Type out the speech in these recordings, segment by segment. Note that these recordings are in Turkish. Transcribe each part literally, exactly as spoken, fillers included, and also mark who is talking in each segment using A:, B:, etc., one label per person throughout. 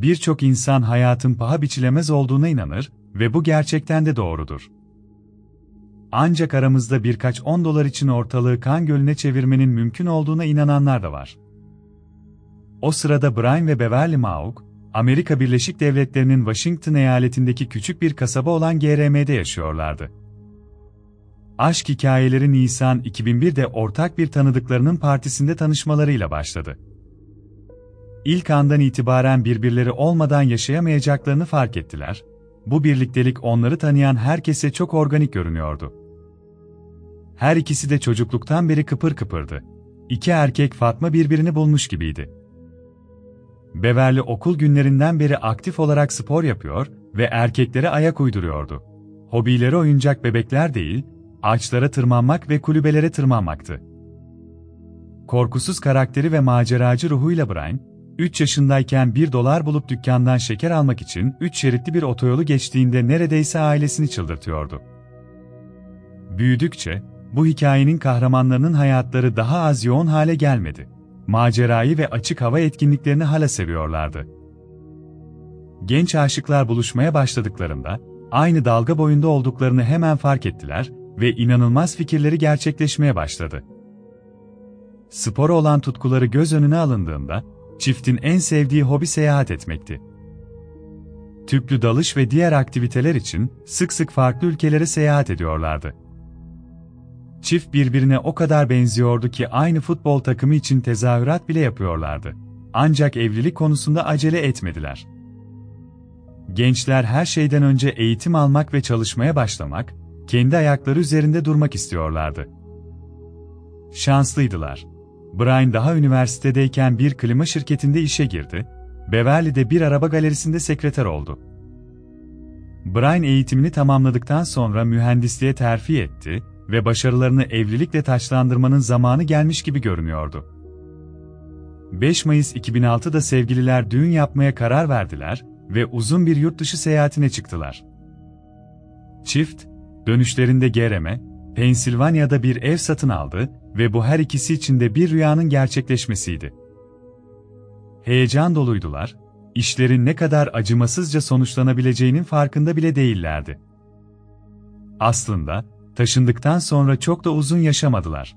A: Birçok insan hayatın paha biçilemez olduğuna inanır ve bu gerçekten de doğrudur. Ancak aramızda birkaç on dolar için ortalığı kan gölüne çevirmenin mümkün olduğuna inananlar da var. O sırada Brian ve Beverly Mauk, Amerika Birleşik Devletleri'nin Washington eyaletindeki küçük bir kasaba olan G R M'de yaşıyorlardı. Aşk hikayeleri Nisan iki bin birde ortak bir tanıdıklarının partisinde tanışmalarıyla başladı. İlk andan itibaren birbirleri olmadan yaşayamayacaklarını fark ettiler. Bu birliktelik onları tanıyan herkese çok organik görünüyordu. Her ikisi de çocukluktan beri kıpır kıpırdı. İki erkek Fatma birbirini bulmuş gibiydi. Beverly okul günlerinden beri aktif olarak spor yapıyor ve erkeklere ayak uyduruyordu. Hobileri oyuncak bebekler değil, ağaçlara tırmanmak ve kulübelere tırmanmaktı. Korkusuz karakteri ve maceracı ruhuyla Brian, üç yaşındayken bir dolar bulup dükkandan şeker almak için üç şeritli bir otoyolu geçtiğinde neredeyse ailesini çıldırtıyordu. Büyüdükçe, bu hikayenin kahramanlarının hayatları daha az yoğun hale gelmedi. Macerayı ve açık hava etkinliklerini hala seviyorlardı. Genç aşıklar buluşmaya başladıklarında, aynı dalga boyunda olduklarını hemen fark ettiler ve inanılmaz fikirleri gerçekleşmeye başladı. Spora olan tutkuları göz önüne alındığında, çiftin en sevdiği hobi seyahat etmekti. Tüplü dalış ve diğer aktiviteler için sık sık farklı ülkelere seyahat ediyorlardı. Çift birbirine o kadar benziyordu ki aynı futbol takımı için tezahürat bile yapıyorlardı. Ancak evlilik konusunda acele etmediler. Gençler her şeyden önce eğitim almak ve çalışmaya başlamak, kendi ayakları üzerinde durmak istiyorlardı. Şanslıydılar. Brian daha üniversitedeyken bir klima şirketinde işe girdi, Beverly de bir araba galerisinde sekreter oldu. Brian eğitimini tamamladıktan sonra mühendisliğe terfi etti ve başarılarını evlilikle taçlandırmanın zamanı gelmiş gibi görünüyordu. beş Mayıs iki bin altıda sevgililer düğün yapmaya karar verdiler ve uzun bir yurt dışı seyahatine çıktılar. Çift, dönüşlerinde G R M, Pensilvanya'da bir ev satın aldı ve bu her ikisi için de bir rüyanın gerçekleşmesiydi. Heyecan doluydular, işlerin ne kadar acımasızca sonuçlanabileceğinin farkında bile değillerdi. Aslında, taşındıktan sonra çok da uzun yaşamadılar.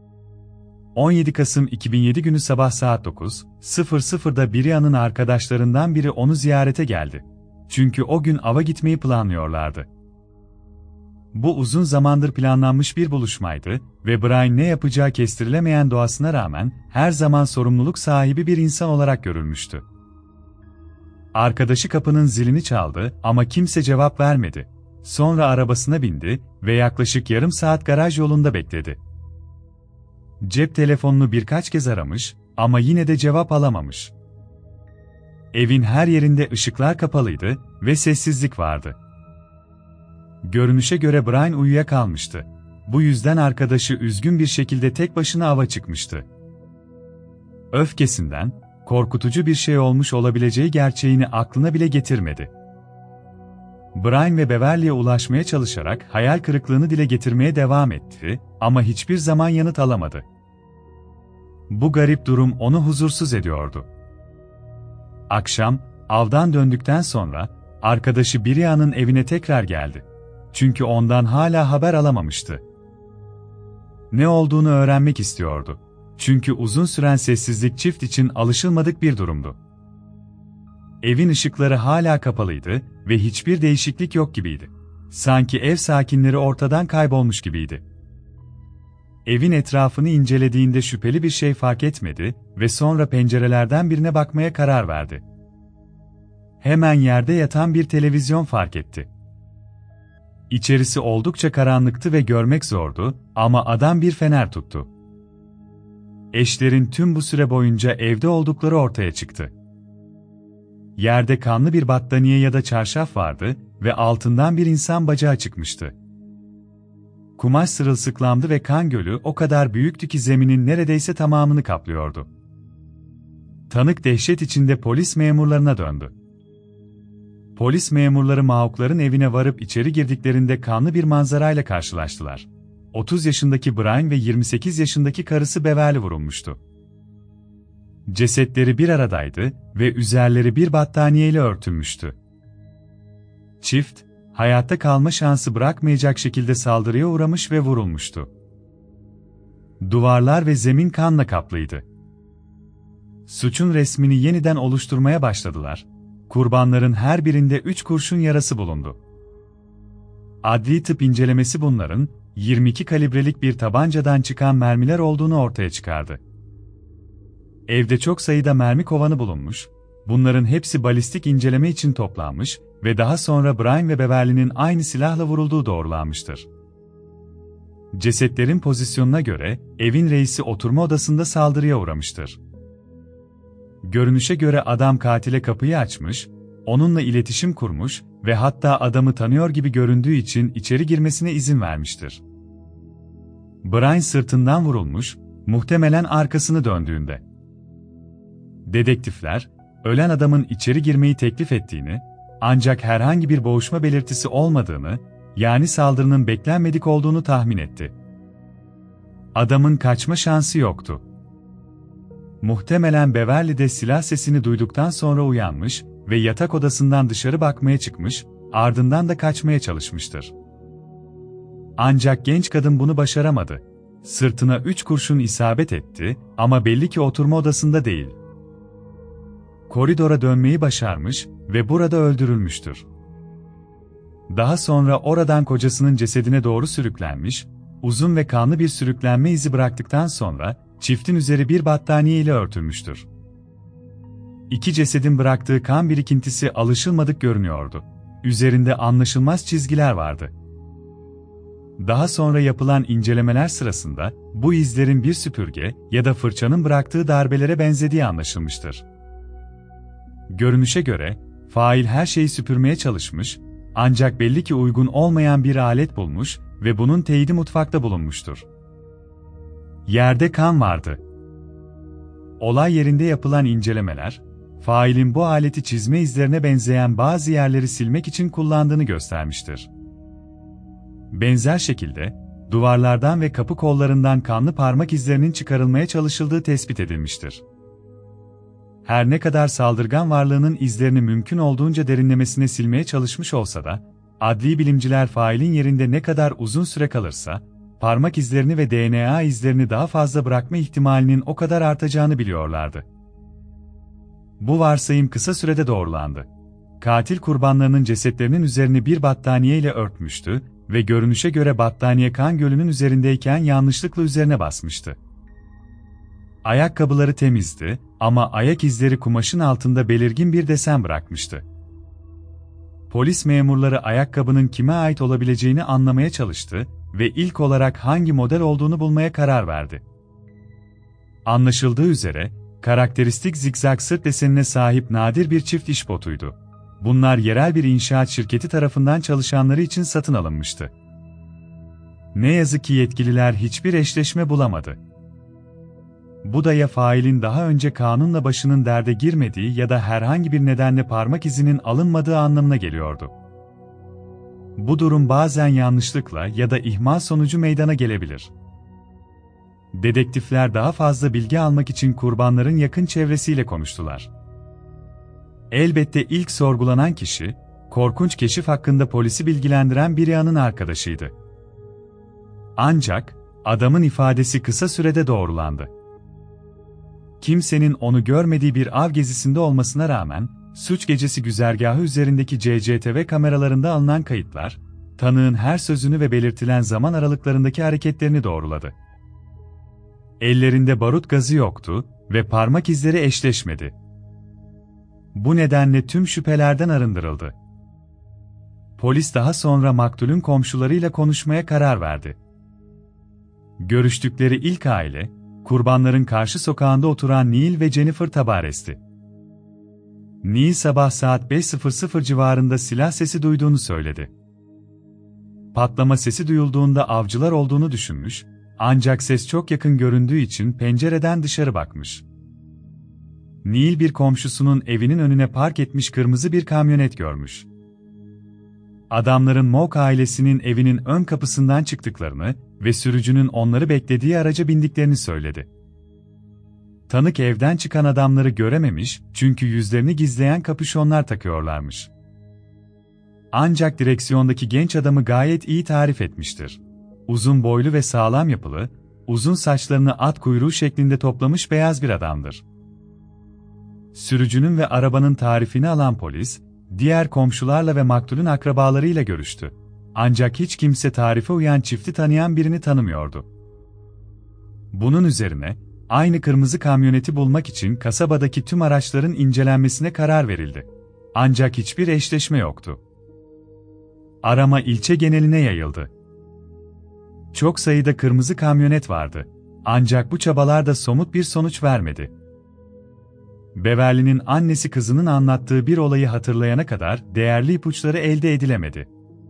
A: on yedi Kasım iki bin yedi günü sabah saat dokuz sıfırda Brian'ın arkadaşlarından biri onu ziyarete geldi. Çünkü o gün ava gitmeyi planlıyorlardı. Bu uzun zamandır planlanmış bir buluşmaydı ve Brian ne yapacağı kestirilemeyen doğasına rağmen her zaman sorumluluk sahibi bir insan olarak görülmüştü. Arkadaşı kapının zilini çaldı ama kimse cevap vermedi. Sonra arabasına bindi ve yaklaşık yarım saat garaj yolunda bekledi. Cep telefonunu birkaç kez aramış ama yine de cevap alamamış. Evin her yerinde ışıklar kapalıydı ve sessizlik vardı. Görünüşe göre Brian uyuyakalmıştı. Bu yüzden arkadaşı üzgün bir şekilde tek başına ava çıkmıştı. Öfkesinden, korkutucu bir şey olmuş olabileceği gerçeğini aklına bile getirmedi. Brian ve Beverly'e ulaşmaya çalışarak hayal kırıklığını dile getirmeye devam etti ama hiçbir zaman yanıt alamadı. Bu garip durum onu huzursuz ediyordu. Akşam, avdan döndükten sonra, arkadaşı Brian'ın evine tekrar geldi. Çünkü ondan hala haber alamamıştı. Ne olduğunu öğrenmek istiyordu. Çünkü uzun süren sessizlik çift için alışılmadık bir durumdu. Evin ışıkları hala kapalıydı ve hiçbir değişiklik yok gibiydi. Sanki ev sakinleri ortadan kaybolmuş gibiydi. Evin etrafını incelediğinde şüpheli bir şey fark etmedi ve sonra pencerelerden birine bakmaya karar verdi. Hemen yerde yatan bir televizyon fark etti. İçerisi oldukça karanlıktı ve görmek zordu ama adam bir fener tuttu. Eşlerin tüm bu süre boyunca evde oldukları ortaya çıktı. Yerde kanlı bir battaniye ya da çarşaf vardı ve altından bir insan bacağı çıkmıştı. Kumaş sırılsıklamdı ve kan gölü o kadar büyüktü ki zeminin neredeyse tamamını kaplıyordu. Tanık dehşet içinde polis memurlarına döndü. Polis memurları Mauk'ların evine varıp içeri girdiklerinde kanlı bir manzarayla karşılaştılar. otuz yaşındaki Brian ve yirmi sekiz yaşındaki karısı Beverly vurulmuştu. Cesetleri bir aradaydı ve üzerleri bir battaniyeyle örtülmüştü. Çift, hayatta kalma şansı bırakmayacak şekilde saldırıya uğramış ve vurulmuştu. Duvarlar ve zemin kanla kaplıydı. Suçun resmini yeniden oluşturmaya başladılar. Kurbanların her birinde üç kurşun yarası bulundu. Adli tıp incelemesi bunların, yirmi iki kalibrelik bir tabancadan çıkan mermiler olduğunu ortaya çıkardı. Evde çok sayıda mermi kovanı bulunmuş, bunların hepsi balistik inceleme için toplanmış ve daha sonra Brian ve Beverly'nin aynı silahla vurulduğu doğrulanmıştır. Cesetlerin pozisyonuna göre, evin reisi oturma odasında saldırıya uğramıştır. Görünüşe göre adam katile kapıyı açmış, onunla iletişim kurmuş ve hatta adamı tanıyor gibi göründüğü için içeri girmesine izin vermiştir. Brian sırtından vurulmuş, muhtemelen arkasını döndüğünde. Dedektifler, ölen adamın içeri girmeyi teklif ettiğini, ancak herhangi bir boğuşma belirtisi olmadığını, yani saldırının beklenmedik olduğunu tahmin etti. Adamın kaçma şansı yoktu. Muhtemelen Beverly de silah sesini duyduktan sonra uyanmış ve yatak odasından dışarı bakmaya çıkmış, ardından da kaçmaya çalışmıştır. Ancak genç kadın bunu başaramadı. Sırtına üç kurşun isabet etti ama belli ki oturma odasında değil. Koridora dönmeyi başarmış ve burada öldürülmüştür. Daha sonra oradan kocasının cesedine doğru sürüklenmiş, uzun ve kanlı bir sürüklenme izi bıraktıktan sonra çiftin üzeri bir battaniye ile örtülmüştür. İki cesedin bıraktığı kan birikintisi alışılmadık görünüyordu. Üzerinde anlaşılmaz çizgiler vardı. Daha sonra yapılan incelemeler sırasında bu izlerin bir süpürge ya da fırçanın bıraktığı darbelere benzediği anlaşılmıştır. Görünüşe göre fail her şeyi süpürmeye çalışmış, ancak belli ki uygun olmayan bir alet bulmuş ve bunun teyidi mutfakta bulunmuştur. Yerde kan vardı. Olay yerinde yapılan incelemeler, failin bu aleti çizme izlerine benzeyen bazı yerleri silmek için kullandığını göstermiştir. Benzer şekilde, duvarlardan ve kapı kollarından kanlı parmak izlerinin çıkarılmaya çalışıldığı tespit edilmiştir. Her ne kadar saldırgan varlığının izlerini mümkün olduğunca derinlemesine silmeye çalışmış olsa da, adli bilimciler failin yerinde ne kadar uzun süre kalırsa, parmak izlerini ve D N A izlerini daha fazla bırakma ihtimalinin o kadar artacağını biliyorlardı. Bu varsayım kısa sürede doğrulandı. Katil kurbanlarının cesetlerinin üzerini bir battaniye ile örtmüştü ve görünüşe göre battaniye kan gölünün üzerindeyken yanlışlıkla üzerine basmıştı. Ayakkabıları temizdi ama ayak izleri kumaşın altında belirgin bir desen bırakmıştı. Polis memurları ayakkabının kime ait olabileceğini anlamaya çalıştı ve ilk olarak hangi model olduğunu bulmaya karar verdi. Anlaşıldığı üzere, karakteristik zigzag sırt desenine sahip nadir bir çift iş botuydu. Bunlar yerel bir inşaat şirketi tarafından çalışanları için satın alınmıştı. Ne yazık ki yetkililer hiçbir eşleşme bulamadı. Bu da ya failin daha önce kanunla başının derde girmediği ya da herhangi bir nedenle parmak izinin alınmadığı anlamına geliyordu. Bu durum bazen yanlışlıkla ya da ihmal sonucu meydana gelebilir. Dedektifler daha fazla bilgi almak için kurbanların yakın çevresiyle konuştular. Elbette ilk sorgulanan kişi, korkunç keşif hakkında polisi bilgilendiren Brian'ın arkadaşıydı. Ancak, adamın ifadesi kısa sürede doğrulandı. Kimsenin onu görmediği bir av gezisinde olmasına rağmen, suç gecesi güzergahı üzerindeki C C T V kameralarında alınan kayıtlar, tanığın her sözünü ve belirtilen zaman aralıklarındaki hareketlerini doğruladı. Ellerinde barut gazı yoktu ve parmak izleri eşleşmedi. Bu nedenle tüm şüphelerden arındırıldı. Polis daha sonra maktulün komşularıyla konuşmaya karar verdi. Görüştükleri ilk aile, kurbanların karşı sokağında oturan Neil ve Jennifer Tabares'ti. Neil sabah saat beş civarında silah sesi duyduğunu söyledi. Patlama sesi duyulduğunda avcılar olduğunu düşünmüş, ancak ses çok yakın göründüğü için pencereden dışarı bakmış. Neil bir komşusunun evinin önüne park etmiş kırmızı bir kamyonet görmüş. Adamların Mock ailesinin evinin ön kapısından çıktıklarını ve sürücünün onları beklediği araca bindiklerini söyledi. Tanık evden çıkan adamları görememiş çünkü yüzlerini gizleyen kapüşonlar takıyorlarmış. Ancak direksiyondaki genç adamı gayet iyi tarif etmiştir. Uzun boylu ve sağlam yapılı, uzun saçlarını at kuyruğu şeklinde toplamış beyaz bir adamdır. Sürücünün ve arabanın tarifini alan polis, diğer komşularla ve maktulün akrabalarıyla görüştü. Ancak hiç kimse tarife uyan çifti tanıyan birini tanımıyordu. Bunun üzerine, aynı kırmızı kamyoneti bulmak için kasabadaki tüm araçların incelenmesine karar verildi. Ancak hiçbir eşleşme yoktu. Arama ilçe geneline yayıldı. Çok sayıda kırmızı kamyonet vardı. Ancak bu çabalar da somut bir sonuç vermedi. Beverly'nin annesi kızının anlattığı bir olayı hatırlayana kadar değerli ipuçları elde edilemedi.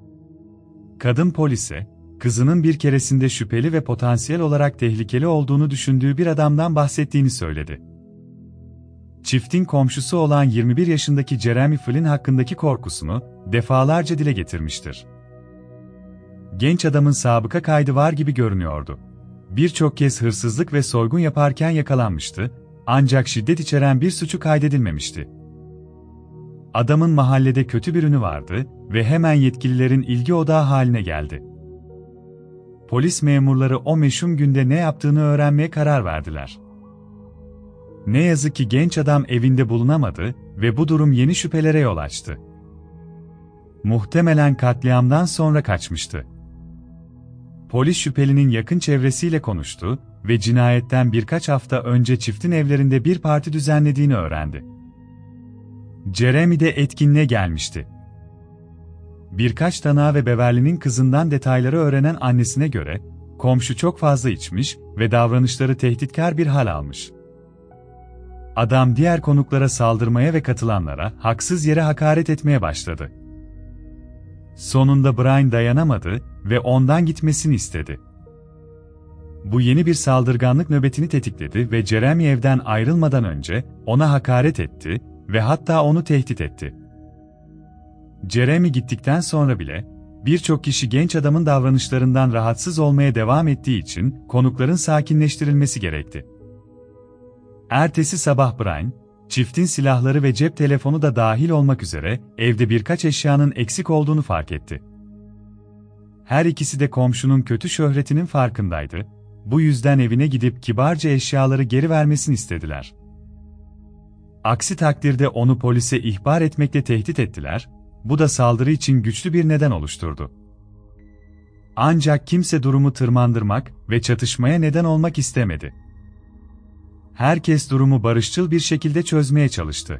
A: Kadın polise, kızının bir keresinde şüpheli ve potansiyel olarak tehlikeli olduğunu düşündüğü bir adamdan bahsettiğini söyledi. Çiftin komşusu olan yirmi bir yaşındaki Jeremy Flynn hakkındaki korkusunu defalarca dile getirmiştir. Genç adamın sabıka kaydı var gibi görünüyordu. Birçok kez hırsızlık ve soygun yaparken yakalanmıştı, ancak şiddet içeren bir suçu kaydedilmemişti. Adamın mahallede kötü bir ünü vardı ve hemen yetkililerin ilgi odağı haline geldi. Polis memurları o meşhum günde ne yaptığını öğrenmeye karar verdiler. Ne yazık ki genç adam evinde bulunamadı ve bu durum yeni şüphelere yol açtı. Muhtemelen katliamdan sonra kaçmıştı. Polis şüphelinin yakın çevresiyle konuştu ve cinayetten birkaç hafta önce çiftin evlerinde bir parti düzenlediğini öğrendi. Jeremy de etkinliğe gelmişti. Birkaç tanığa ve Beverly'nin kızından detayları öğrenen annesine göre, komşu çok fazla içmiş ve davranışları tehditkar bir hal almış. Adam diğer konuklara saldırmaya ve katılanlara haksız yere hakaret etmeye başladı. Sonunda Brian dayanamadı ve ondan gitmesini istedi. Bu yeni bir saldırganlık nöbetini tetikledi ve Jeremy evden ayrılmadan önce ona hakaret etti ve hatta onu tehdit etti. Jeremy gittikten sonra bile, birçok kişi genç adamın davranışlarından rahatsız olmaya devam ettiği için konukların sakinleştirilmesi gerekti. Ertesi sabah Brian, çiftin silahları ve cep telefonu da dahil olmak üzere evde birkaç eşyanın eksik olduğunu fark etti. Her ikisi de komşunun kötü şöhretinin farkındaydı, bu yüzden evine gidip kibarca eşyaları geri vermesini istediler. Aksi takdirde onu polise ihbar etmekle tehdit ettiler, bu da saldırı için güçlü bir neden oluşturdu. Ancak kimse durumu tırmandırmak ve çatışmaya neden olmak istemedi. Herkes durumu barışçıl bir şekilde çözmeye çalıştı.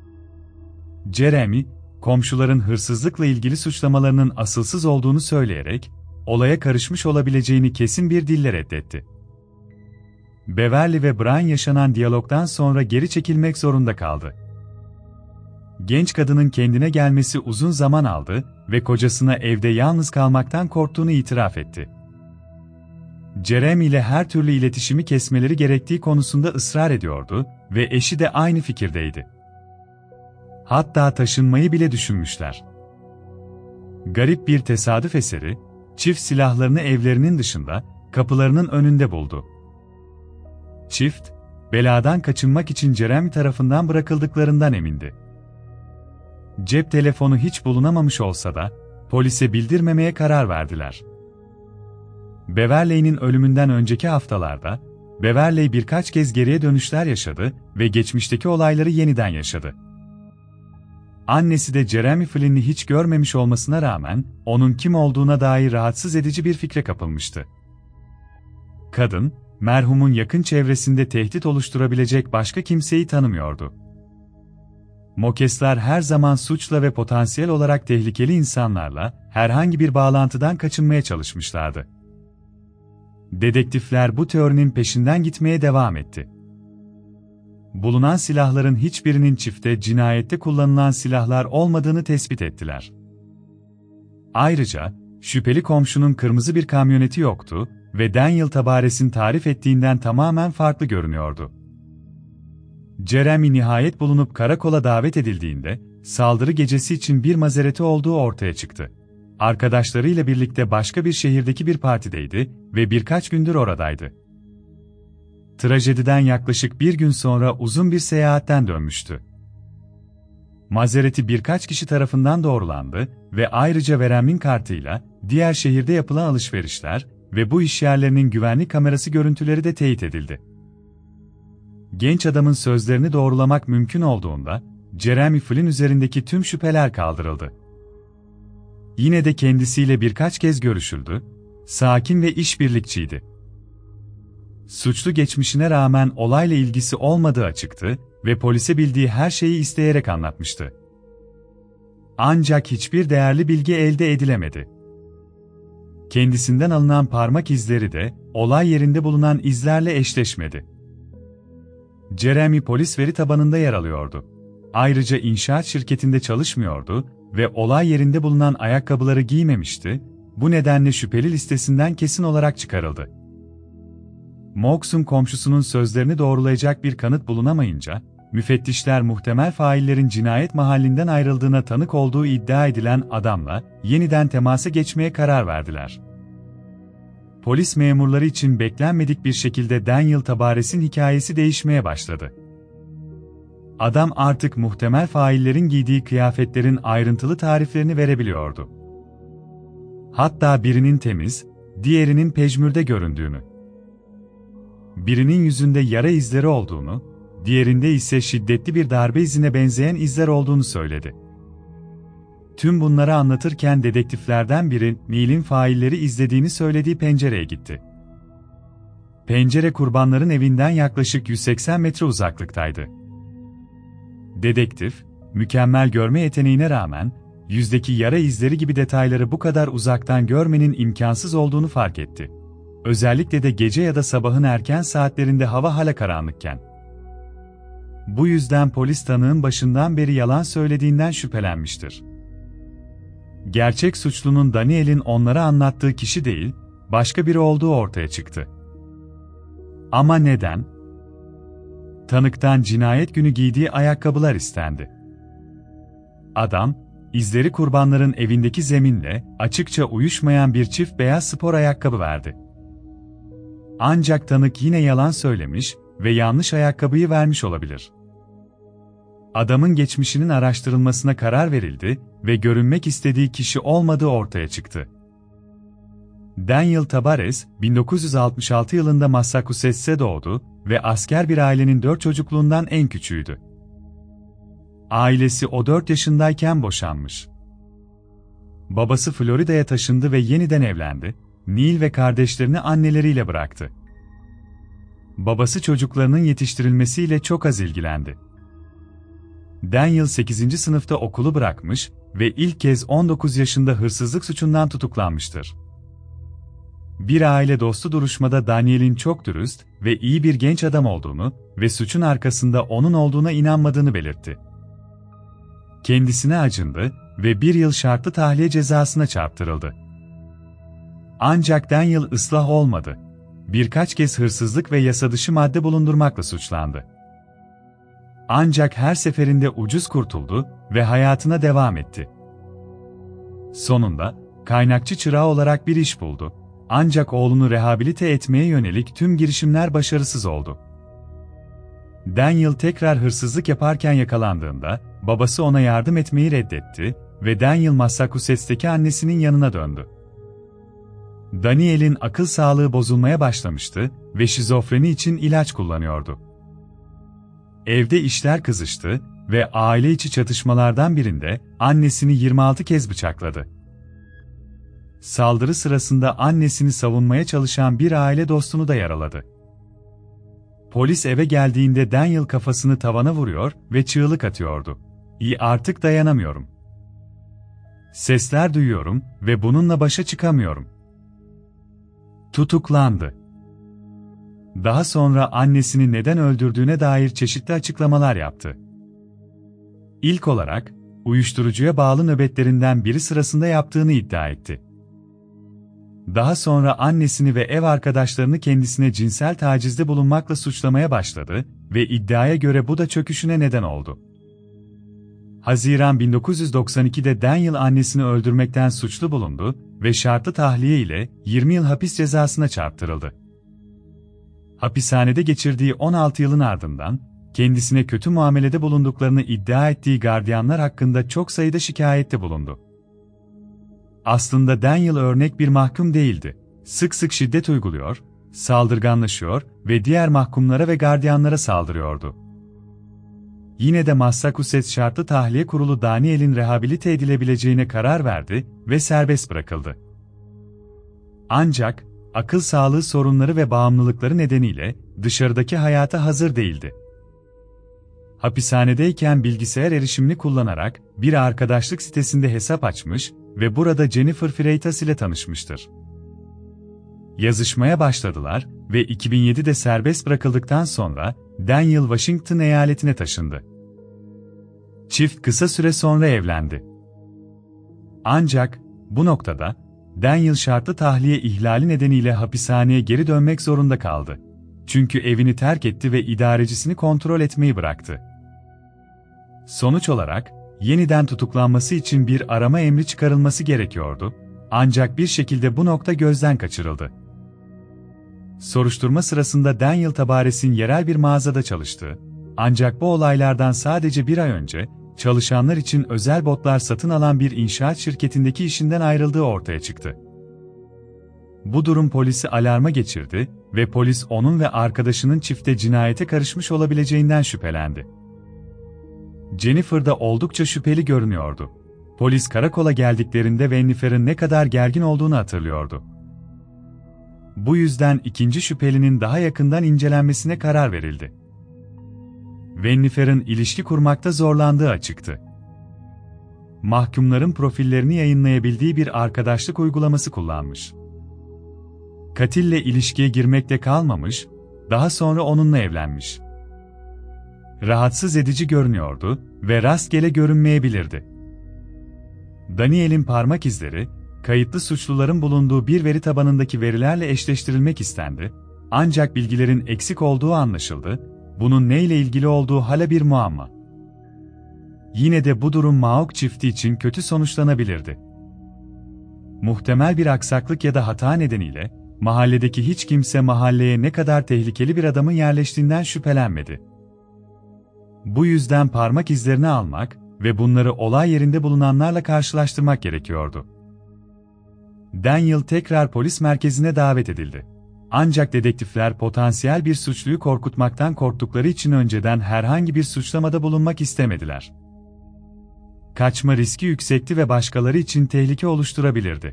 A: Jeremy, komşuların hırsızlıkla ilgili suçlamalarının asılsız olduğunu söyleyerek, olaya karışmış olabileceğini kesin bir dille reddetti. Beverly ve Brian yaşanan diyalogdan sonra geri çekilmek zorunda kaldı. Genç kadının kendine gelmesi uzun zaman aldı ve kocasına evde yalnız kalmaktan korktuğunu itiraf etti. Jeremy ile her türlü iletişimi kesmeleri gerektiği konusunda ısrar ediyordu ve eşi de aynı fikirdeydi. Hatta taşınmayı bile düşünmüşler. Garip bir tesadüf eseri, çift silahlarını evlerinin dışında, kapılarının önünde buldu. Çift, beladan kaçınmak için Jeremy tarafından bırakıldıklarından emindi. Cep telefonu hiç bulunamamış olsa da, polise bildirmemeye karar verdiler. Beverly'nin ölümünden önceki haftalarda, Beverly birkaç kez geriye dönüşler yaşadı ve geçmişteki olayları yeniden yaşadı. Annesi de Jeremy Flynn'i hiç görmemiş olmasına rağmen, onun kim olduğuna dair rahatsız edici bir fikre kapılmıştı. Kadın, merhumun yakın çevresinde tehdit oluşturabilecek başka kimseyi tanımıyordu. Mokesler her zaman suçla ve potansiyel olarak tehlikeli insanlarla herhangi bir bağlantıdan kaçınmaya çalışmışlardı. Dedektifler bu teorinin peşinden gitmeye devam etti. Bulunan silahların hiçbirinin çifte cinayette kullanılan silahlar olmadığını tespit ettiler. Ayrıca, şüpheli komşunun kırmızı bir kamyoneti yoktu ve Daniel Tavares'in tarif ettiğinden tamamen farklı görünüyordu. Jeremy nihayet bulunup karakola davet edildiğinde, saldırı gecesi için bir mazereti olduğu ortaya çıktı. Arkadaşlarıyla birlikte başka bir şehirdeki bir partideydi ve birkaç gündür oradaydı. trajediden yaklaşık bir gün sonra uzun bir seyahatten dönmüştü. Mazereti birkaç kişi tarafından doğrulandı ve ayrıca Verem'in kartıyla diğer şehirde yapılan alışverişler ve bu işyerlerinin güvenlik kamerası görüntüleri de teyit edildi. Genç adamın sözlerini doğrulamak mümkün olduğunda, Jeremy Flynn üzerindeki tüm şüpheler kaldırıldı. Yine de kendisiyle birkaç kez görüşüldü, sakin ve işbirlikçiydi. Suçlu geçmişine rağmen olayla ilgisi olmadığı açıktı ve polise bildiği her şeyi isteyerek anlatmıştı. Ancak hiçbir değerli bilgi elde edilemedi. Kendisinden alınan parmak izleri de olay yerinde bulunan izlerle eşleşmedi. Jeremy polis veri tabanında yer alıyordu. Ayrıca inşaat şirketinde çalışmıyordu ve olay yerinde bulunan ayakkabıları giymemişti, bu nedenle şüpheli listesinden kesin olarak çıkarıldı. Mox'un komşusunun sözlerini doğrulayacak bir kanıt bulunamayınca, müfettişler muhtemel faillerin cinayet mahallinden ayrıldığına tanık olduğu iddia edilen adamla yeniden temasa geçmeye karar verdiler. Polis memurları için beklenmedik bir şekilde Daniel Tavares'in hikayesi değişmeye başladı. Adam artık muhtemel faillerin giydiği kıyafetlerin ayrıntılı tariflerini verebiliyordu. Hatta birinin temiz, diğerinin pejmürde göründüğünü, birinin yüzünde yara izleri olduğunu, diğerinde ise şiddetli bir darbe izine benzeyen izler olduğunu söyledi. Tüm bunları anlatırken dedektiflerden biri, Neil'in failleri izlediğini söylediği pencereye gitti. Pencere kurbanların evinden yaklaşık yüz seksen metre uzaklıktaydı. Dedektif, mükemmel görme yeteneğine rağmen, yüzdeki yara izleri gibi detayları bu kadar uzaktan görmenin imkansız olduğunu fark etti. Özellikle de gece ya da sabahın erken saatlerinde hava hala karanlıkken. Bu yüzden polis tanığın başından beri yalan söylediğinden şüphelenmiştir. Gerçek suçlunun Daniel'in onlara anlattığı kişi değil, başka biri olduğu ortaya çıktı. Ama neden? Tanıktan cinayet günü giydiği ayakkabılar istendi. Adam, izleri kurbanların evindeki zeminle açıkça uyuşmayan bir çift beyaz spor ayakkabı verdi. Ancak tanık yine yalan söylemiş ve yanlış ayakkabıyı vermiş olabilir. Adamın geçmişinin araştırılmasına karar verildi ve görünmek istediği kişi olmadığı ortaya çıktı. Daniel Tavares, bin dokuz yüz altmış altı yılında Massachusetts'te doğdu ve asker bir ailenin dört çocukluğundan en küçüğüydü. Ailesi o dört yaşındayken boşanmış. Babası Florida'ya taşındı ve yeniden evlendi, Neil ve kardeşlerini anneleriyle bıraktı. Babası çocuklarının yetiştirilmesiyle çok az ilgilendi. Daniel sekizinci sınıfta okulu bırakmış ve ilk kez on dokuz yaşında hırsızlık suçundan tutuklanmıştır. Bir aile dostu duruşmada Daniel'in çok dürüst ve iyi bir genç adam olduğunu ve suçun arkasında onun olduğuna inanmadığını belirtti. Kendisine acındı ve bir yıl şartlı tahliye cezasına çarptırıldı. Ancak Daniel ıslah olmadı. Birkaç kez hırsızlık ve yasadışı madde bulundurmakla suçlandı. Ancak her seferinde ucuz kurtuldu ve hayatına devam etti. Sonunda, kaynakçı çırağı olarak bir iş buldu. Ancak oğlunu rehabilite etmeye yönelik tüm girişimler başarısız oldu. Daniel tekrar hırsızlık yaparken yakalandığında, babası ona yardım etmeyi reddetti ve Daniel Massachusetts'teki annesinin yanına döndü. Daniel'in akıl sağlığı bozulmaya başlamıştı ve şizofreni için ilaç kullanıyordu. Evde işler kızıştı ve aile içi çatışmalardan birinde annesini yirmi altı kez bıçakladı. Saldırı sırasında annesini savunmaya çalışan bir aile dostunu da yaraladı. Polis eve geldiğinde Daniel kafasını tavana vuruyor ve çığlık atıyordu. "İyi, artık dayanamıyorum. Sesler duyuyorum ve bununla başa çıkamıyorum." Tutuklandı. Daha sonra annesini neden öldürdüğüne dair çeşitli açıklamalar yaptı. İlk olarak, uyuşturucuya bağlı nöbetlerinden biri sırasında yaptığını iddia etti. Daha sonra annesini ve ev arkadaşlarını kendisine cinsel tacizde bulunmakla suçlamaya başladı ve iddiaya göre bu da çöküşüne neden oldu. Haziran bin dokuz yüz doksan ikide Daniel annesini öldürmekten suçlu bulundu ve şartlı tahliye ile yirmi yıl hapis cezasına çarptırıldı. Hapishanede geçirdiği on altı yılın ardından, kendisine kötü muamelede bulunduklarını iddia ettiği gardiyanlar hakkında çok sayıda şikayette bulundu. Aslında Daniel örnek bir mahkum değildi. Sık sık şiddet uyguluyor, saldırganlaşıyor ve diğer mahkumlara ve gardiyanlara saldırıyordu. Yine de Massachusetts Şartlı Tahliye Kurulu Daniel'in rehabilite edilebileceğine karar verdi ve serbest bırakıldı. Ancak, akıl sağlığı sorunları ve bağımlılıkları nedeniyle dışarıdaki hayata hazır değildi. Hapishanedeyken bilgisayar erişimini kullanarak bir arkadaşlık sitesinde hesap açmış ve burada Jennifer Freitas ile tanışmıştır. Yazışmaya başladılar ve iki bin yedide serbest bırakıldıktan sonra Daniel Washington eyaletine taşındı. Çift kısa süre sonra evlendi. Ancak bu noktada Daniel şartlı tahliye ihlali nedeniyle hapishaneye geri dönmek zorunda kaldı. Çünkü evini terk etti ve idarecisini kontrol etmeyi bıraktı. Sonuç olarak, yeniden tutuklanması için bir arama emri çıkarılması gerekiyordu, ancak bir şekilde bu nokta gözden kaçırıldı. Soruşturma sırasında Daniel Tavares'in yerel bir mağazada çalıştı, ancak bu olaylardan sadece bir ay önce, çalışanlar için özel botlar satın alan bir inşaat şirketindeki işinden ayrıldığı ortaya çıktı. Bu durum polisi alarma geçirdi ve polis onun ve arkadaşının çifte cinayete karışmış olabileceğinden şüphelendi. Jennifer da oldukça şüpheli görünüyordu. Polis karakola geldiklerinde Wennifer'ın ne kadar gergin olduğunu hatırlıyordu. Bu yüzden ikinci şüphelinin daha yakından incelenmesine karar verildi. Wennifer'ın ilişki kurmakta zorlandığı açıktı. Mahkumların profillerini yayınlayabildiği bir arkadaşlık uygulaması kullanmış. Katille ilişkiye girmekte kalmamış, daha sonra onunla evlenmiş. Rahatsız edici görünüyordu ve rastgele görünmeyebilirdi. Daniel'in parmak izleri, kayıtlı suçluların bulunduğu bir veri tabanındaki verilerle eşleştirilmek istendi, ancak bilgilerin eksik olduğu anlaşıldı, bunun neyle ilgili olduğu hala bir muamma. Yine de bu durum Mauk çifti için kötü sonuçlanabilirdi. Muhtemel bir aksaklık ya da hata nedeniyle, mahalledeki hiç kimse mahalleye ne kadar tehlikeli bir adamın yerleştiğinden şüphelenmedi. Bu yüzden parmak izlerini almak ve bunları olay yerinde bulunanlarla karşılaştırmak gerekiyordu. Daniel tekrar polis merkezine davet edildi. Ancak dedektifler potansiyel bir suçluyu korkutmaktan korktukları için önceden herhangi bir suçlamada bulunmak istemediler. Kaçma riski yüksekti ve başkaları için tehlike oluşturabilirdi.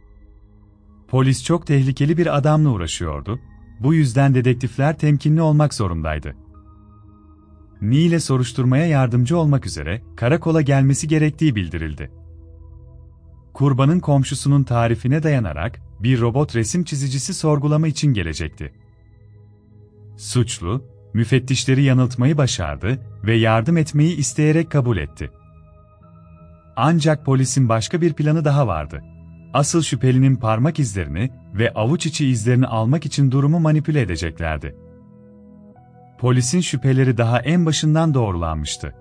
A: Polis çok tehlikeli bir adamla uğraşıyordu, bu yüzden dedektifler temkinli olmak zorundaydı. Neil'e soruşturmaya yardımcı olmak üzere karakola gelmesi gerektiği bildirildi. Kurbanın komşusunun tarifine dayanarak bir robot resim çizicisi sorgulama için gelecekti. Suçlu, müfettişleri yanıltmayı başardı ve yardım etmeyi isteyerek kabul etti. Ancak polisin başka bir planı daha vardı. Asıl şüphelinin parmak izlerini ve avuç içi izlerini almak için durumu manipüle edeceklerdi. Polisin şüpheleri daha en başından doğrulanmıştı.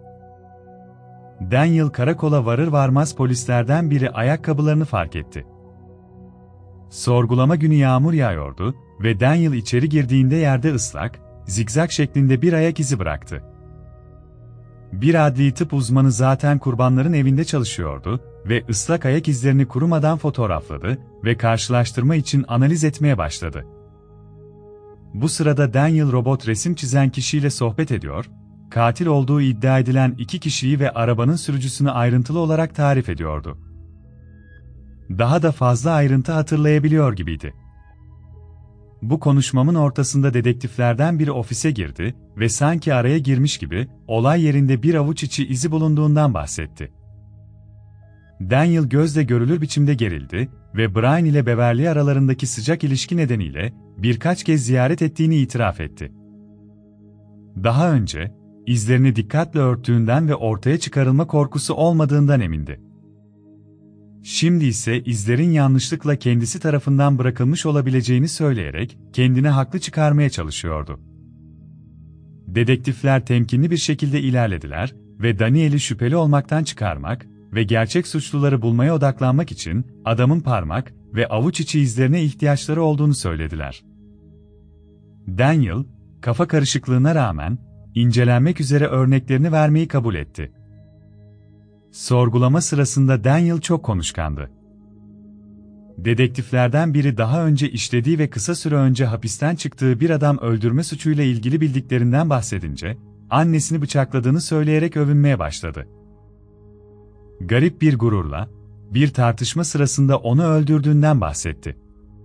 A: Daniel karakola varır varmaz polislerden biri ayakkabılarını fark etti. Sorgulama günü yağmur yağıyordu ve Daniel içeri girdiğinde yerde ıslak, zigzag şeklinde bir ayak izi bıraktı. Bir adli tıp uzmanı zaten kurbanların evinde çalışıyordu ve ıslak ayak izlerini kurumadan fotoğrafladı ve karşılaştırma için analiz etmeye başladı. Bu sırada Daniel robot resim çizen kişiyle sohbet ediyor, katil olduğu iddia edilen iki kişiyi ve arabanın sürücüsünü ayrıntılı olarak tarif ediyordu. Daha da fazla ayrıntı hatırlayabiliyor gibiydi. Bu konuşmamın ortasında dedektiflerden biri ofise girdi ve sanki araya girmiş gibi olay yerinde bir avuç içi izi bulunduğundan bahsetti. Daniel gözle görülür biçimde gerildi ve Brian ile Beverly aralarındaki sıcak ilişki nedeniyle birkaç kez ziyaret ettiğini itiraf etti. Daha önce, izlerini dikkatle örttüğünden ve ortaya çıkarılma korkusu olmadığından emindi. Şimdi ise izlerin yanlışlıkla kendisi tarafından bırakılmış olabileceğini söyleyerek kendini haklı çıkarmaya çalışıyordu. Dedektifler temkinli bir şekilde ilerlediler ve Daniel'i şüpheli olmaktan çıkarmak ve gerçek suçluları bulmaya odaklanmak için adamın parmak ve avuç içi izlerine ihtiyaçları olduğunu söylediler. Daniel, kafa karışıklığına rağmen, incelenmek üzere örneklerini vermeyi kabul etti. Sorgulama sırasında Daniel çok konuşkandı. Dedektiflerden biri daha önce işlediği ve kısa süre önce hapisten çıktığı bir adam öldürme suçuyla ilgili bildiklerinden bahsedince, annesini bıçakladığını söyleyerek övünmeye başladı. Garip bir gururla, bir tartışma sırasında onu öldürdüğünden bahsetti.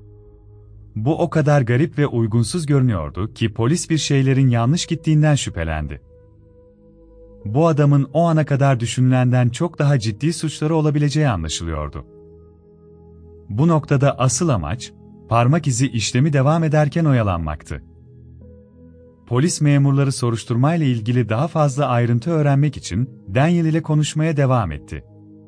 A: Bu o kadar garip ve uygunsuz görünüyordu ki polis bir şeylerin yanlış gittiğinden şüphelendi. Bu adamın o ana kadar düşünülenden çok daha ciddi suçları olabileceği anlaşılıyordu. Bu noktada asıl amaç, parmak izi işlemi devam ederken oyalanmaktı. Polis memurları soruşturmayla ilgili daha fazla ayrıntı öğrenmek için Daniel ile konuşmaya devam etti.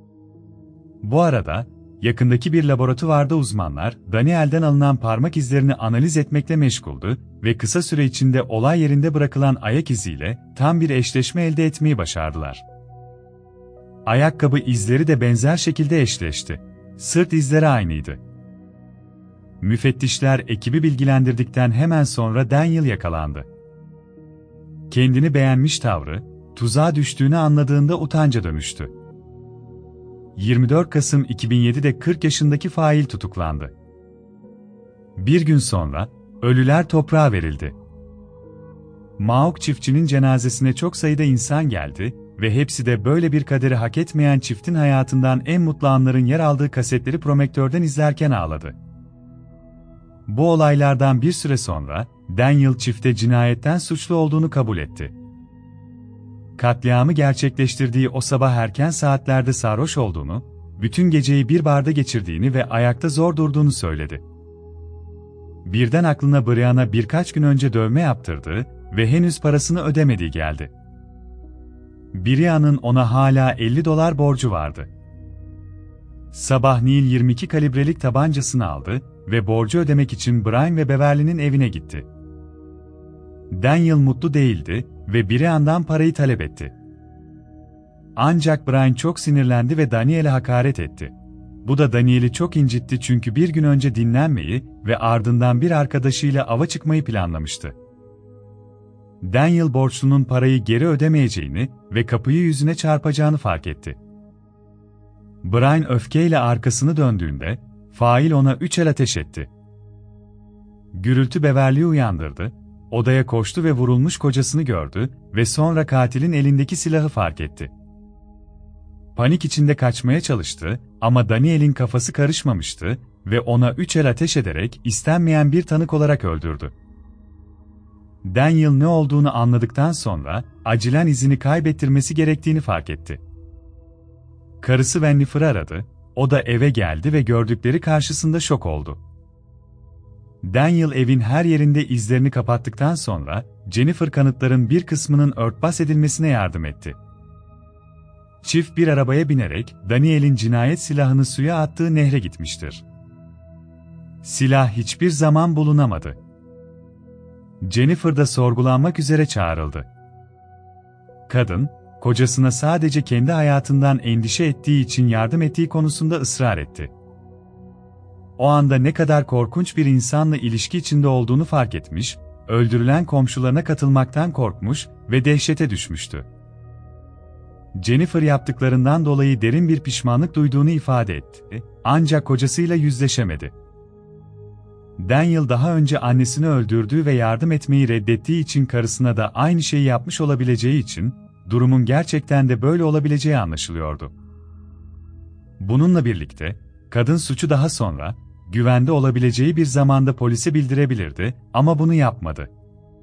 A: Bu arada, yakındaki bir laboratuvarda uzmanlar, Daniel'den alınan parmak izlerini analiz etmekle meşguldü ve kısa süre içinde olay yerinde bırakılan ayak iziyle tam bir eşleşme elde etmeyi başardılar. Ayakkabı izleri de benzer şekilde eşleşti. Sırt izleri aynıydı. Müfettişler ekibi bilgilendirdikten hemen sonra Daniel yakalandı. Kendini beğenmiş tavrı, tuzağa düştüğünü anladığında utanca dönüştü. yirmi dört Kasım iki bin yedi'de kırk yaşındaki fail tutuklandı. Bir gün sonra, ölüler toprağa verildi. Mauk çiftçinin cenazesine çok sayıda insan geldi ve hepsi de böyle bir kaderi hak etmeyen çiftin hayatından en mutlu anların yer aldığı kasetleri projektörden izlerken ağladı. Bu olaylardan bir süre sonra, Daniel çifte cinayetten suçlu olduğunu kabul etti. Katliamı gerçekleştirdiği o sabah erken saatlerde sarhoş olduğunu, bütün geceyi bir barda geçirdiğini ve ayakta zor durduğunu söyledi. Birden aklına Brian'a birkaç gün önce dövme yaptırdığı ve henüz parasını ödemediği geldi. Brian'ın ona hala elli dolar borcu vardı. Sabah Neil yirmi iki kalibrelik tabancasını aldı ve borcu ödemek için Brian ve Beverly'nin evine gitti. Daniel mutlu değildi ve Brian'dan parayı talep etti. Ancak Brian çok sinirlendi ve Daniel'e hakaret etti. Bu da Daniel'i çok incitti çünkü bir gün önce dinlenmeyi ve ardından bir arkadaşıyla ava çıkmayı planlamıştı. Daniel borçlunun parayı geri ödemeyeceğini ve kapıyı yüzüne çarpacağını fark etti. Brian öfkeyle arkasını döndüğünde, fail ona üç el ateş etti. Gürültü Beverly'i uyandırdı, odaya koştu ve vurulmuş kocasını gördü ve sonra katilin elindeki silahı fark etti. Panik içinde kaçmaya çalıştı ama Daniel'in kafası karışmamıştı ve ona üç el ateş ederek istenmeyen bir tanık olarak öldürdü. Daniel ne olduğunu anladıktan sonra acilen izini kaybettirmesi gerektiğini fark etti. Karısı Wennifer'ı aradı, o da eve geldi ve gördükleri karşısında şok oldu. Daniel evin her yerinde izlerini kapattıktan sonra Jennifer kanıtların bir kısmının örtbas edilmesine yardım etti. Çift bir arabaya binerek Daniel'in cinayet silahını suya attığı nehre gitmiştir. Silah hiçbir zaman bulunamadı. Jennifer da sorgulanmak üzere çağrıldı. Kadın, kocasına sadece kendi hayatından endişe ettiği için yardım ettiği konusunda ısrar etti. O anda ne kadar korkunç bir insanla ilişki içinde olduğunu fark etmiş, öldürülen komşularına katılmaktan korkmuş ve dehşete düşmüştü. Jennifer yaptıklarından dolayı derin bir pişmanlık duyduğunu ifade etti, ancak kocasıyla yüzleşemedi. Daniel daha önce annesini öldürdüğü ve yardım etmeyi reddettiği için karısına da aynı şeyi yapmış olabileceği için, durumun gerçekten de böyle olabileceği anlaşılıyordu. Bununla birlikte, kadın suçu daha sonra, güvende olabileceği bir zamanda polise bildirebilirdi ama bunu yapmadı.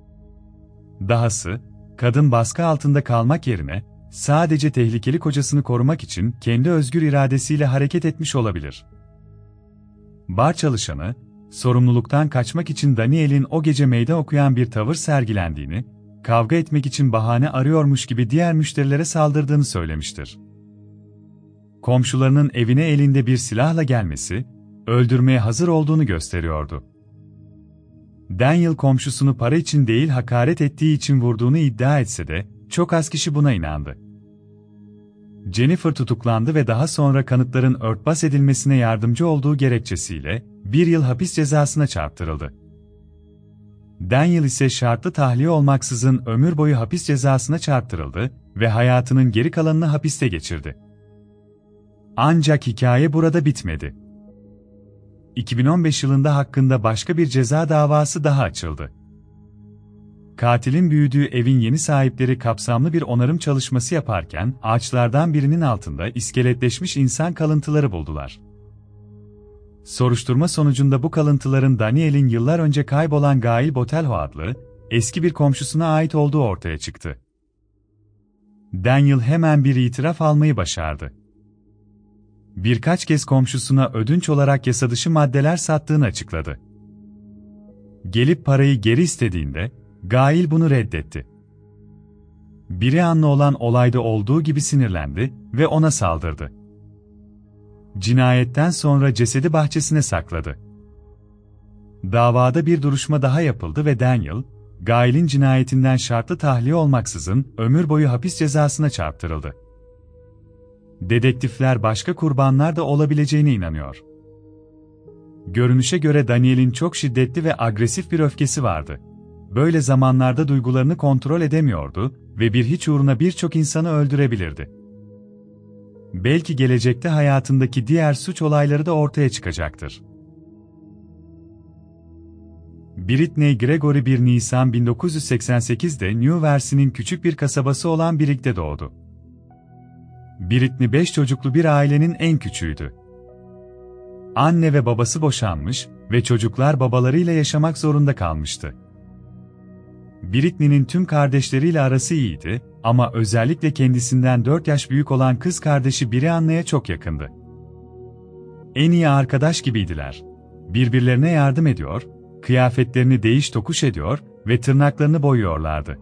A: Dahası, kadın baskı altında kalmak yerine, sadece tehlikeli kocasını korumak için kendi özgür iradesiyle hareket etmiş olabilir. Bar çalışanı, sorumluluktan kaçmak için Daniel'in o gece meydan okuyan bir tavır sergilendiğini, kavga etmek için bahane arıyormuş gibi diğer müşterilere saldırdığını söylemiştir. Komşularının evine elinde bir silahla gelmesi, öldürmeye hazır olduğunu gösteriyordu. Daniel komşusunu para için değil hakaret ettiği için vurduğunu iddia etse de, çok az kişi buna inandı. Jennifer tutuklandı ve daha sonra kanıtların örtbas edilmesine yardımcı olduğu gerekçesiyle bir yıl hapis cezasına çarptırıldı. Daniel ise şartlı tahliye olmaksızın ömür boyu hapis cezasına çarptırıldı ve hayatının geri kalanını hapiste geçirdi. Ancak hikaye burada bitmedi. iki bin on beş yılında hakkında başka bir ceza davası daha açıldı. Katilin büyüdüğü evin yeni sahipleri kapsamlı bir onarım çalışması yaparken ağaçlardan birinin altında iskeletleşmiş insan kalıntıları buldular. Soruşturma sonucunda bu kalıntıların Daniel'in yıllar önce kaybolan Gail Botelho adlı eski bir komşusuna ait olduğu ortaya çıktı. Daniel hemen bir itiraf almayı başardı. Birkaç kez komşusuna ödünç olarak yasadışı maddeler sattığını açıkladı. Gelip parayı geri istediğinde, Gail bunu reddetti. Brianna olan olayda olduğu gibi sinirlendi ve ona saldırdı. Cinayetten sonra cesedi bahçesine sakladı. Davada bir duruşma daha yapıldı ve Daniel, Gail'in cinayetinden şartlı tahliye olmaksızın ömür boyu hapis cezasına çarptırıldı. Dedektifler başka kurbanlar da olabileceğine inanıyor. Görünüşe göre Daniel'in çok şiddetli ve agresif bir öfkesi vardı. Böyle zamanlarda duygularını kontrol edemiyordu ve bir hiç uğruna birçok insanı öldürebilirdi. Belki gelecekte hayatındaki diğer suç olayları da ortaya çıkacaktır. Britney Gregory bir Nisan bin dokuz yüz seksen sekiz'de New Jersey'nin küçük bir kasabası olan Brick'te doğdu. Britney beş çocuklu bir ailenin en küçüğüydü. Anne ve babası boşanmış ve çocuklar babalarıyla yaşamak zorunda kalmıştı. Britney'nin tüm kardeşleriyle arası iyiydi ama özellikle kendisinden dört yaş büyük olan kız kardeşi Brianna'ya çok yakındı. En iyi arkadaş gibiydiler. Birbirlerine yardım ediyor, kıyafetlerini değiş tokuş ediyor ve tırnaklarını boyuyorlardı.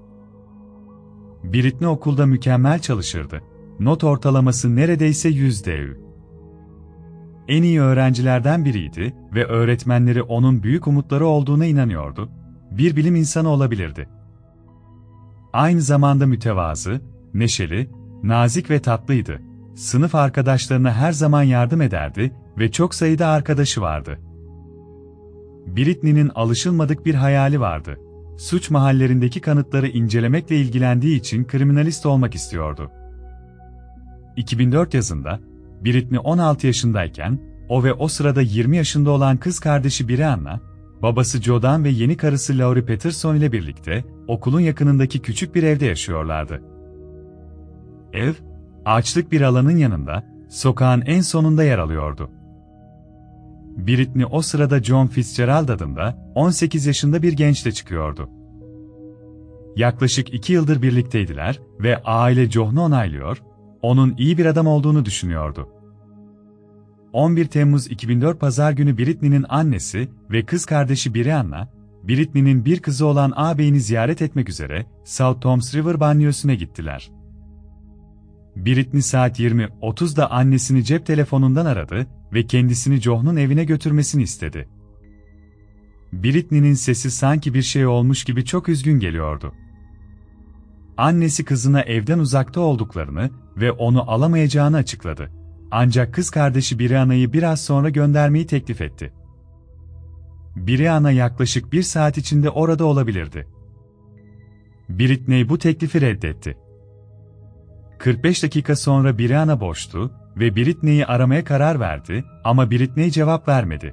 A: Britney okulda mükemmel çalışırdı. Not ortalaması neredeyse yüzde yüz. En iyi öğrencilerden biriydi ve öğretmenleri onun büyük umutları olduğuna inanıyordu. Bir bilim insanı olabilirdi. Aynı zamanda mütevazı, neşeli, nazik ve tatlıydı. Sınıf arkadaşlarına her zaman yardım ederdi ve çok sayıda arkadaşı vardı. Britney'nin alışılmadık bir hayali vardı. Suç mahallerindeki kanıtları incelemekle ilgilendiği için kriminalist olmak istiyordu. iki bin dört yazında, Britney on altı yaşındayken, o ve o sırada yirmi yaşında olan kız kardeşi Brianna, babası Joe'dan ve yeni karısı Laurie Peterson ile birlikte okulun yakınındaki küçük bir evde yaşıyorlardı. Ev, ağaçlık bir alanın yanında, sokağın en sonunda yer alıyordu. Britney o sırada John Fitzgerald adında on sekiz yaşında bir gençle çıkıyordu. Yaklaşık iki yıldır birlikteydiler ve aile John'u onaylıyor, onun iyi bir adam olduğunu düşünüyordu. on bir Temmuz iki bin dört Pazar günü Britney'nin annesi ve kız kardeşi Brianna, Britney'nin bir kızı olan ağabeyini ziyaret etmek üzere South Toms River banyosuna gittiler. Britney saat yirmi otuzda annesini cep telefonundan aradı ve kendisini John'un evine götürmesini istedi. Britney'nin sesi sanki bir şey olmuş gibi çok üzgün geliyordu. Annesi kızına evden uzakta olduklarını ve onu alamayacağını açıkladı. Ancak kız kardeşi Brianna'yı biraz sonra göndermeyi teklif etti. Brianna yaklaşık bir saat içinde orada olabilirdi. Britney bu teklifi reddetti. kırk beş dakika sonra Brianna boştu ve Britney'i aramaya karar verdi ama Britney cevap vermedi.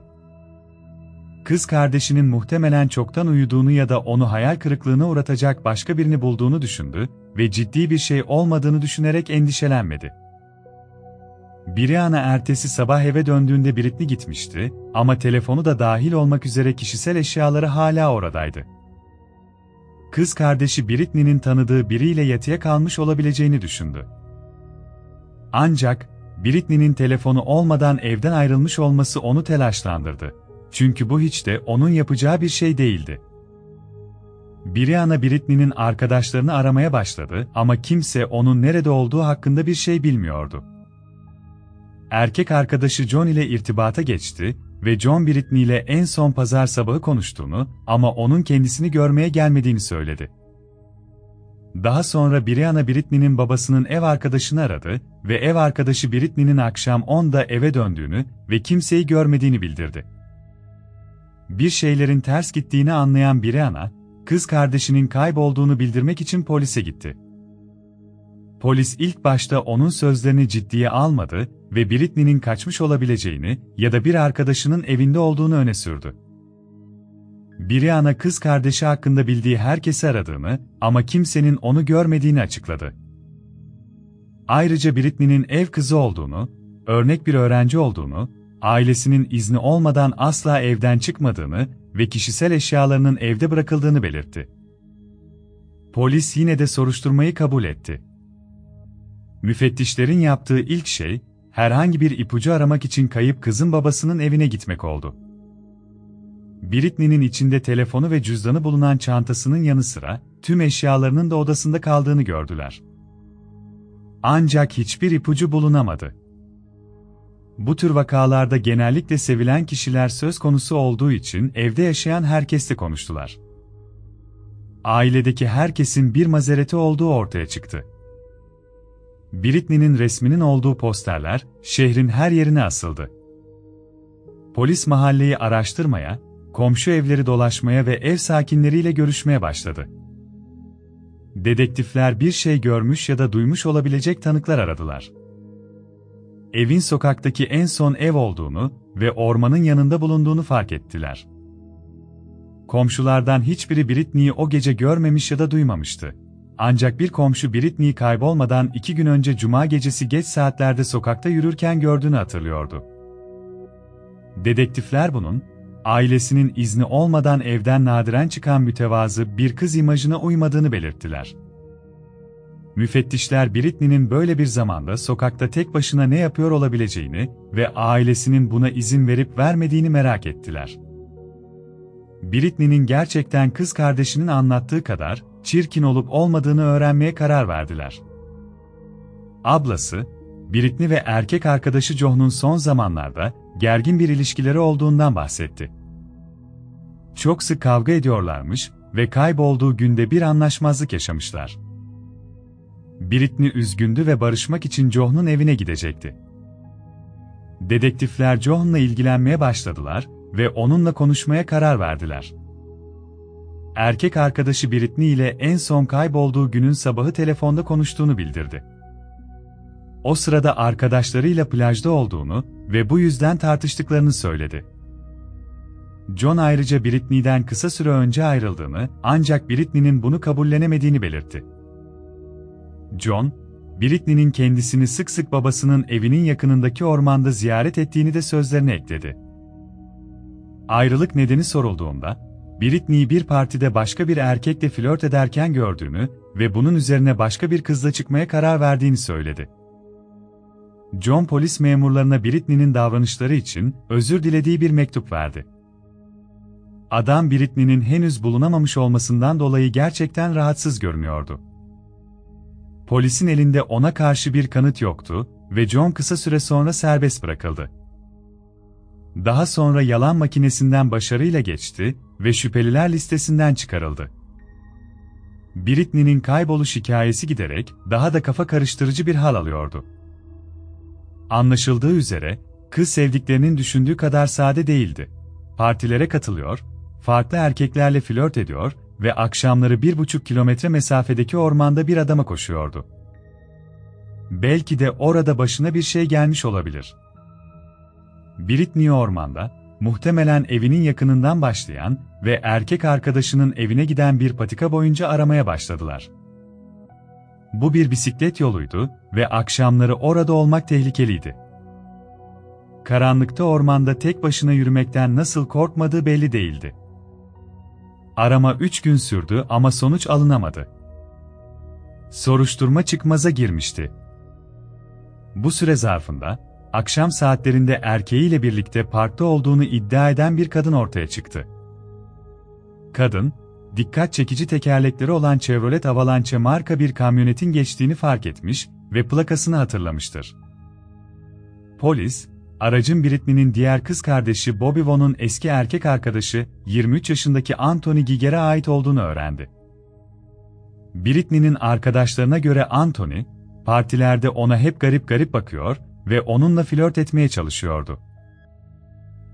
A: Kız kardeşinin muhtemelen çoktan uyuduğunu ya da onu hayal kırıklığına uğratacak başka birini bulduğunu düşündü ve ciddi bir şey olmadığını düşünerek endişelenmedi. Brianna ertesi sabah eve döndüğünde Britney gitmişti ama telefonu da dahil olmak üzere kişisel eşyaları hala oradaydı. Kız kardeşi Britney'nin tanıdığı biriyle yatıya kalmış olabileceğini düşündü. Ancak Britney'nin telefonu olmadan evden ayrılmış olması onu telaşlandırdı. Çünkü bu hiç de onun yapacağı bir şey değildi. Brianna Britney'nin arkadaşlarını aramaya başladı ama kimse onun nerede olduğu hakkında bir şey bilmiyordu. Erkek arkadaşı John ile irtibata geçti ve John Britney ile en son pazar sabahı konuştuğunu ama onun kendisini görmeye gelmediğini söyledi. Daha sonra Brianna Britney'nin babasının ev arkadaşını aradı ve ev arkadaşı Britney'nin akşam onda eve döndüğünü ve kimseyi görmediğini bildirdi. Bir şeylerin ters gittiğini anlayan Brianna, kız kardeşinin kaybolduğunu bildirmek için polise gitti. Polis ilk başta onun sözlerini ciddiye almadı ve Britney'nin kaçmış olabileceğini ya da bir arkadaşının evinde olduğunu öne sürdü. Brianna kız kardeşi hakkında bildiği herkesi aradığını ama kimsenin onu görmediğini açıkladı. Ayrıca Britney'nin ev kızı olduğunu, örnek bir öğrenci olduğunu, ailesinin izni olmadan asla evden çıkmadığını ve kişisel eşyalarının evde bırakıldığını belirtti. Polis yine de soruşturmayı kabul etti. Müfettişlerin yaptığı ilk şey, herhangi bir ipucu aramak için kayıp kızın babasının evine gitmek oldu. Britney'nin içinde telefonu ve cüzdanı bulunan çantasının yanı sıra, tüm eşyalarının da odasında kaldığını gördüler. Ancak hiçbir ipucu bulunamadı. Bu tür vakalarda genellikle sevilen kişiler söz konusu olduğu için evde yaşayan herkesle konuştular. Ailedeki herkesin bir mazereti olduğu ortaya çıktı. Britney'nin resminin olduğu posterler, şehrin her yerine asıldı. Polis mahalleyi araştırmaya, komşu evleri dolaşmaya ve ev sakinleriyle görüşmeye başladı. Dedektifler bir şey görmüş ya da duymuş olabilecek tanıklar aradılar. Evin sokaktaki en son ev olduğunu ve ormanın yanında bulunduğunu fark ettiler. Komşulardan hiçbiri Britney'i o gece görmemiş ya da duymamıştı. Ancak bir komşu Britney'i kaybolmadan iki gün önce Cuma gecesi geç saatlerde sokakta yürürken gördüğünü hatırlıyordu. Dedektifler bunun, ailesinin izni olmadan evden nadiren çıkan mütevazı bir kız imajına uymadığını belirttiler. Müfettişler Britney'nin böyle bir zamanda sokakta tek başına ne yapıyor olabileceğini ve ailesinin buna izin verip vermediğini merak ettiler. Britney'nin gerçekten kız kardeşinin anlattığı kadar çirkin olup olmadığını öğrenmeye karar verdiler. Ablası, Britney ve erkek arkadaşı John'un son zamanlarda gergin bir ilişkileri olduğundan bahsetti. Çok sık kavga ediyorlarmış ve kaybolduğu günde bir anlaşmazlık yaşamışlar. Britney üzgündü ve barışmak için John'un evine gidecekti. Dedektifler John'la ilgilenmeye başladılar ve onunla konuşmaya karar verdiler. Erkek arkadaşı Britney ile en son kaybolduğu günün sabahı telefonda konuştuğunu bildirdi. O sırada arkadaşlarıyla plajda olduğunu ve bu yüzden tartıştıklarını söyledi. John ayrıca Britney'den kısa süre önce ayrıldığını, ancak Britney'nin bunu kabullenemediğini belirtti. John, Britney'nin kendisini sık sık babasının evinin yakınındaki ormanda ziyaret ettiğini de sözlerine ekledi. Ayrılık nedeni sorulduğunda, Britney'i bir partide başka bir erkekle flört ederken gördüğünü ve bunun üzerine başka bir kızla çıkmaya karar verdiğini söyledi. John polis memurlarına Britney'nin davranışları için özür dilediği bir mektup verdi. Adam Britney'nin henüz bulunamamış olmasından dolayı gerçekten rahatsız görünüyordu. Polisin elinde ona karşı bir kanıt yoktu ve John kısa süre sonra serbest bırakıldı. Daha sonra yalan makinesinden başarıyla geçti ve şüpheliler listesinden çıkarıldı. Britney'nin kayboluş hikayesi giderek daha da kafa karıştırıcı bir hal alıyordu. Anlaşıldığı üzere, kız sevdiklerinin düşündüğü kadar sade değildi. Partilere katılıyor, farklı erkeklerle flört ediyor ve akşamları bir buçuk kilometre mesafedeki ormanda bir adama koşuyordu. Belki de orada başına bir şey gelmiş olabilir. Britney ormanda, muhtemelen evinin yakınından başlayan ve erkek arkadaşının evine giden bir patika boyunca aramaya başladılar. Bu bir bisiklet yoluydu ve akşamları orada olmak tehlikeliydi. Karanlıkta ormanda tek başına yürümekten nasıl korkmadığı belli değildi. Arama üç gün sürdü ama sonuç alınamadı. Soruşturma çıkmaza girmişti. Bu süre zarfında, akşam saatlerinde erkeğiyle birlikte parkta olduğunu iddia eden bir kadın ortaya çıktı. Kadın, dikkat çekici tekerlekleri olan Chevrolet Avalanche marka bir kamyonetin geçtiğini fark etmiş ve plakasını hatırlamıştır. Polis, aracın Britney'nin diğer kız kardeşi Bobby Vaughn'un eski erkek arkadaşı yirmi üç yaşındaki Anthony Giger'e ait olduğunu öğrendi. Britney'nin arkadaşlarına göre Anthony, partilerde ona hep garip garip bakıyor ve onunla flört etmeye çalışıyordu.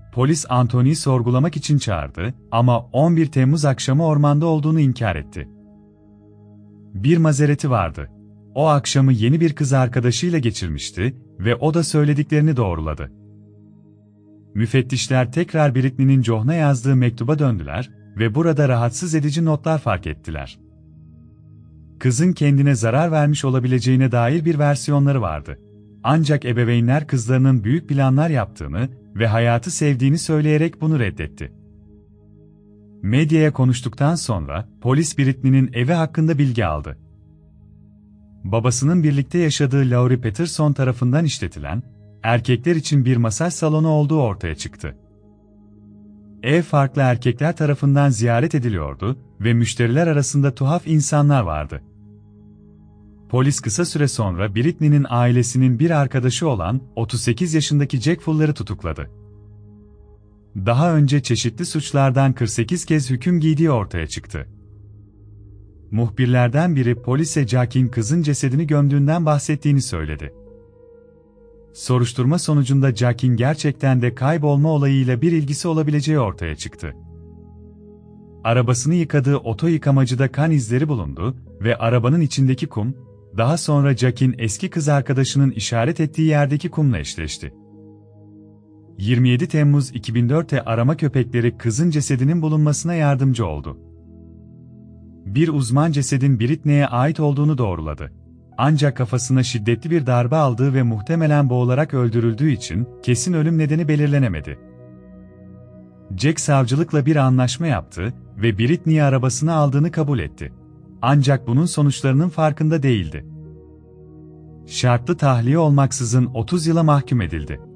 A: Polis Anthony'yi sorgulamak için çağırdı ama on bir Temmuz akşamı ormanda olduğunu inkar etti. Bir mazereti vardı. O akşamı yeni bir kız arkadaşıyla geçirmişti ve o da söylediklerini doğruladı. Müfettişler tekrar Britney'nin John'a yazdığı mektuba döndüler ve burada rahatsız edici notlar fark ettiler. Kızın kendine zarar vermiş olabileceğine dair bir versiyonları vardı. Ancak ebeveynler kızlarının büyük planlar yaptığını ve hayatı sevdiğini söyleyerek bunu reddetti. Medyaya konuştuktan sonra polis Britney'nin evi hakkında bilgi aldı. Babasının birlikte yaşadığı Laurie Peterson tarafından işletilen, erkekler için bir masaj salonu olduğu ortaya çıktı. Ev farklı erkekler tarafından ziyaret ediliyordu ve müşteriler arasında tuhaf insanlar vardı. Polis kısa süre sonra Britney'nin ailesinin bir arkadaşı olan otuz sekiz yaşındaki Jack Fuller'ı tutukladı. Daha önce çeşitli suçlardan kırk sekiz kez hüküm giydiği ortaya çıktı. Muhbirlerden biri polise Jack'in kızın cesedini gömdüğünden bahsettiğini söyledi. Soruşturma sonucunda Jack'in gerçekten de kaybolma olayıyla bir ilgisi olabileceği ortaya çıktı. Arabasını yıkadığı oto yıkamacıda kan izleri bulundu ve arabanın içindeki kum, daha sonra Jack'in eski kız arkadaşının işaret ettiği yerdeki kumla eşleşti. yirmi yedi Temmuz iki bin dörtte arama köpekleri kızın cesedinin bulunmasına yardımcı oldu. Bir uzman cesedin Britney'e ait olduğunu doğruladı. Ancak kafasına şiddetli bir darbe aldığı ve muhtemelen boğularak öldürüldüğü için kesin ölüm nedeni belirlenemedi. Jack savcılıkla bir anlaşma yaptı ve Britney'i arabasına aldığını kabul etti. Ancak bunun sonuçlarının farkında değildi. Şartlı tahliye olmaksızın otuz yıla mahkum edildi.